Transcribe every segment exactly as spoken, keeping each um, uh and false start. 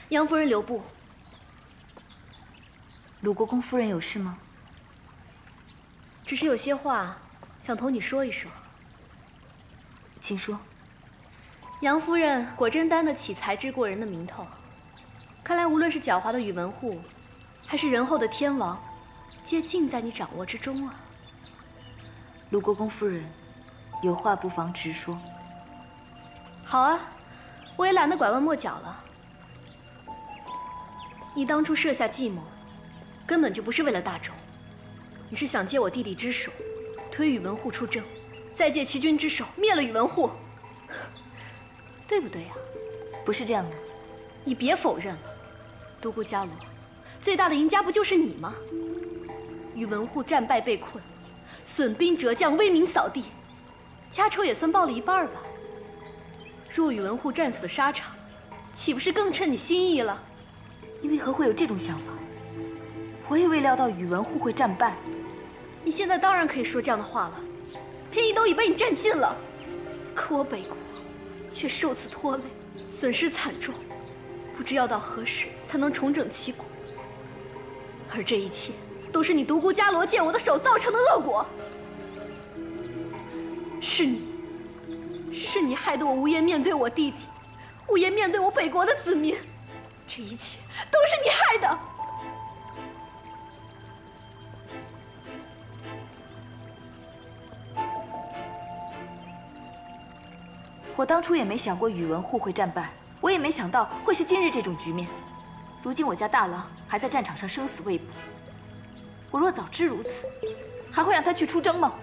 杨夫人留步。 鲁国公夫人有事吗？ 只是有些话想同你说一说。 请说。 杨夫人果真担得起才智过人的名头。看来无论是狡猾的宇文护，还是仁厚的天王，皆尽在你掌握之中啊。 鲁国公夫人，有话不妨直说。 好啊，我也懒得拐弯抹角了。你当初设下计谋，根本就不是为了大周，你是想借我弟弟之手，推宇文护出征，再借齐军之手灭了宇文护，对不对呀？ 不是这样的。 你别否认了，独孤伽罗，最大的赢家不就是你吗？宇文护战败被困，损兵折将，威名扫地，家仇也算报了一半吧。若宇文护战死沙场，岂不是更称你心意了？ 你为何会有这种想法？我也未料到宇文护会战败。 你现在当然可以说这样的话了，便宜都已被你占尽了。可我北国却受此拖累，损失惨重，不知要到何时才能重整旗鼓。而这一切都是你独孤伽罗借我的手造成的恶果。是你，是你害得我无颜面对我弟弟，无颜面对我北国的子民。这一切都是你害的。 我当初也没想过宇文护会战败，我也没想到会是今日这种局面。如今我家大郎还在战场上生死未卜，我若早知如此，还会让他去出征吗？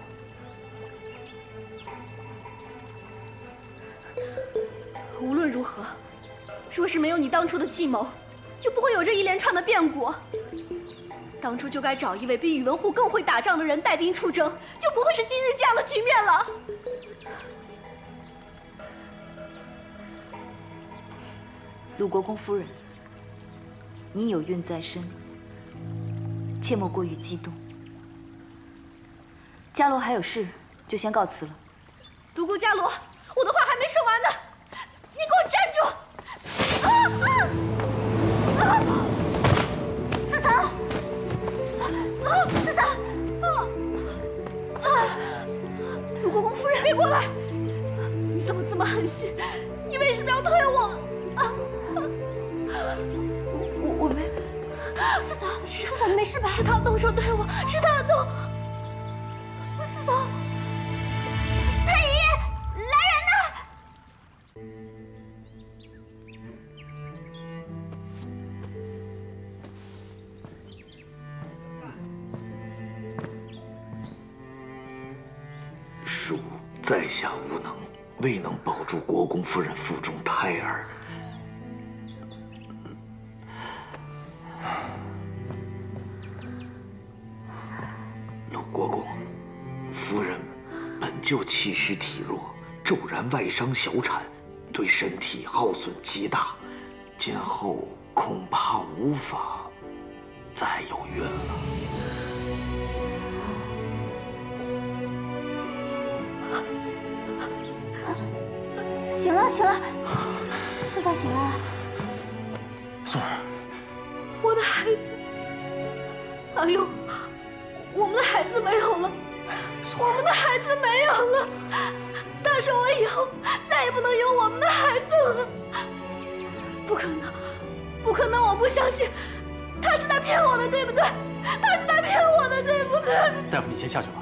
无论如何，若是没有你当初的计谋，就不会有这一连串的变故。当初就该找一位比宇文护更会打仗的人带兵出征，就不会是今日这样的局面了。 鲁国公夫人，你有孕在身，切莫过于激动。伽罗还有事，就先告辞了。 独孤伽罗，我的话还没说完呢，你给我站住！啊啊啊！四嫂，啊，四嫂，啊，四嫂，鲁国公夫人，别过来！你怎么这么狠心？你为什么要推我？啊！ 我我没， 四嫂，四嫂，你没事吧？是他动手对我，是他动。四嫂，太医，来人呐！ 属在下无能，未能保住国公夫人腹中胎儿。鲁国公，夫人本就气虚体弱，骤然外伤小产，对身体耗损极大，今后恐怕无法再有孕了。 醒了，醒了，四嫂醒了。 宋儿， 我的孩子，阿勇，我们的孩子没有了，我们的孩子没有了。他说我以后再也不能有我们的孩子了。不可能，不可能！我不相信，他是在骗我的，对不对？他是在骗我的，对不对？ 大夫，你先下去吧。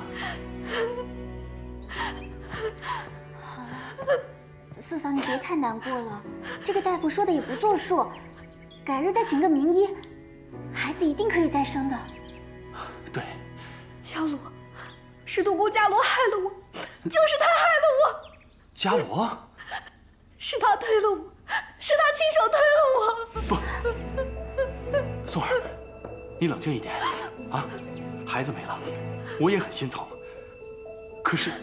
四嫂，你别太难过了，这个大夫说的也不作数，改日再请个名医，孩子一定可以再生的。 对， 伽罗，是独孤伽罗害了我，就是他害了我。 伽罗， 是他推了我，是他亲手推了我。 不，宋儿，你冷静一点啊！孩子没了，我也很心疼。可是，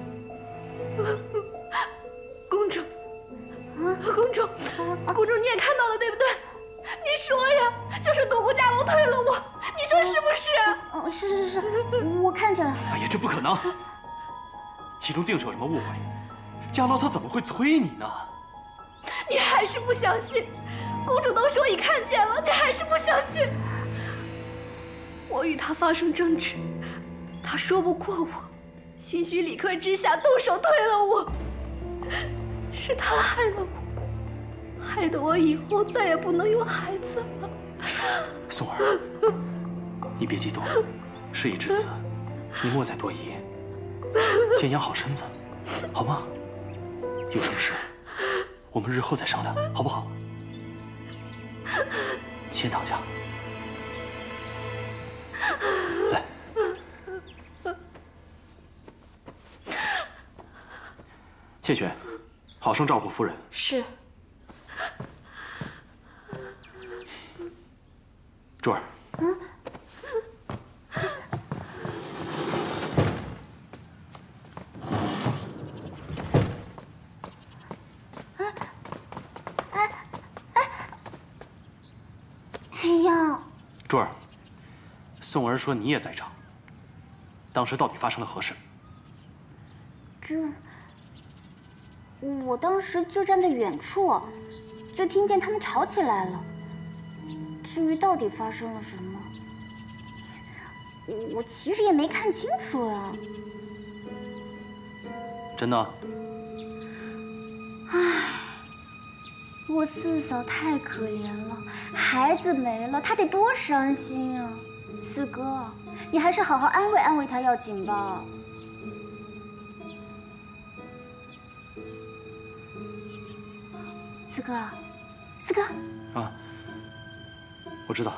公主，公主，公主，你也看到了，对不对？你说呀，就是独孤伽罗推了我，你说是不是？ 哦，是是是，我看见了。 哎呀，这不可能，其中定是有什么误会。伽罗他怎么会推你呢？ 你还是不相信？ 公主都说已看见了，你还是不相信。我与他发生争执，他说不过我，心虚理亏之下动手推了我，是他害了我，害得我以后再也不能有孩子了。 宋儿，你别激动，事已至此，你莫再多疑，先养好身子，好吗？有什么事，我们日后再商量，好不好？你先躺下，来。倩雪，好生照顾夫人。 是。 珠儿。嗯。 哎哎哎！哎呀！ 珠儿，宋儿说你也在场，当时到底发生了何事？ 这……我当时就站在远处，就听见他们吵起来了。至于到底发生了什么，我其实也没看清楚呀。 真的？ 唉，我四嫂太可怜了，孩子没了，她得多伤心啊！四哥，你还是好好安慰安慰她要紧吧。四哥，四哥。 啊，我知道，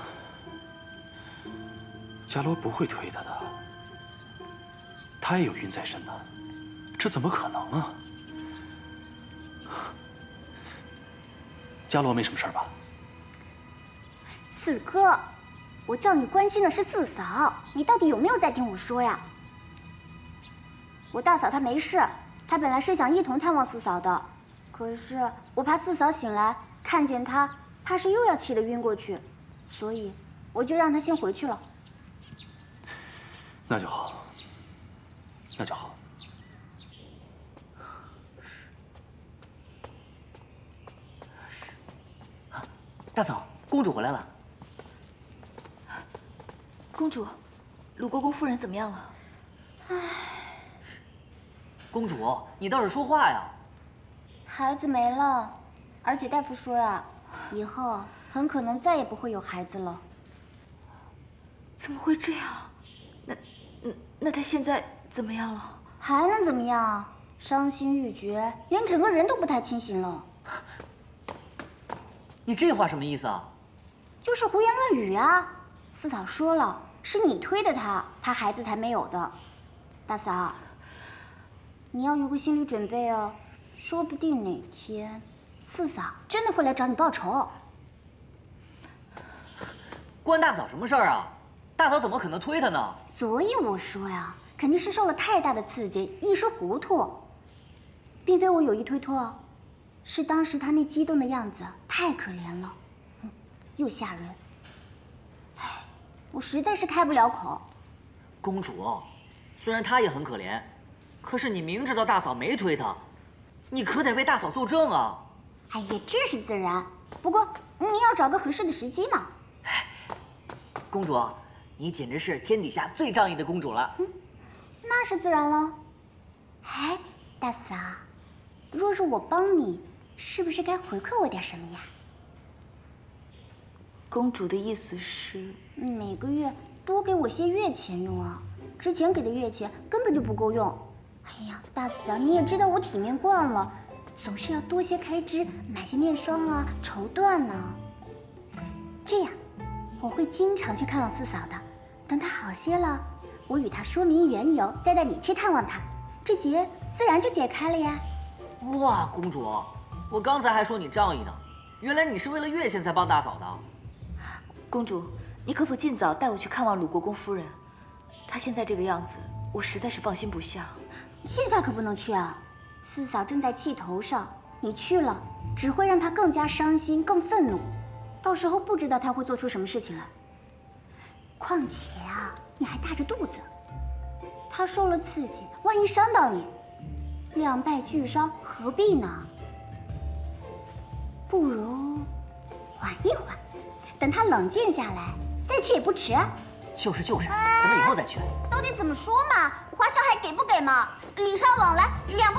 伽罗不会推他的，他也有孕在身呢，这怎么可能啊？伽罗没什么事吧？ 四哥，我叫你关心的是四嫂，你到底有没有在听我说呀？我大嫂她没事，她本来是想一同探望四嫂的。可是我怕四嫂醒来看见她，怕是又要气得晕过去，所以我就让她先回去了。 那就好，那就好。 大嫂，公主回来了。 公主，鲁国公夫人怎么样了？ 唉， 公主，你倒是说话呀！ 孩子没了，而且大夫说呀，以后很可能再也不会有孩子了。 怎么会这样？那，那那他现在怎么样了？ 还能怎么样？伤心欲绝，连整个人都不太清醒了。 你这话什么意思啊？ 就是胡言乱语啊！四嫂说了，是你推的他，他孩子才没有的。大嫂，你要有个心理准备哦。说不定哪天，四嫂真的会来找你报仇。 关大嫂什么事儿啊？大嫂怎么可能推他呢？ 所以我说呀，肯定是受了太大的刺激，一时糊涂，并非我有意推脱，是当时他那激动的样子太可怜了，嗯，又吓人。唉，我实在是开不了口。 公主，虽然他也很可怜，可是你明知道大嫂没推他。你可得为大嫂作证啊！ 哎呀，这是自然，不过你要找个合适的时机嘛。 公主，你简直是天底下最仗义的公主了。嗯， 那是自然了。哎，大嫂，若是我帮你，是不是该回馈我点什么呀？ 公主的意思是， 每个月多给我些月钱用啊，之前给的月钱根本就不够用。哎呀，大嫂，你也知道我体面惯了，总是要多些开支，买些面霜啊、绸缎呢。这样，我会经常去看望四嫂的。等她好些了，我与她说明缘由，再带你去探望她，这结自然就解开了呀。 哇，公主，我刚才还说你仗义呢，原来你是为了月钱才帮大嫂的。 公主，你可否尽早带我去看望鲁国公夫人？她现在这个样子，我实在是放心不下。 现在可不能去啊！四嫂正在气头上，你去了只会让她更加伤心、更愤怒，到时候不知道她会做出什么事情来。况且啊，你还大着肚子，她受了刺激，万一伤到你，两败俱伤，何必呢？不如缓一缓，等他冷静下来再去也不迟。 就是就是，咱们以后再去。 到底怎么说嘛？华小海给不给嘛？礼尚往来，两不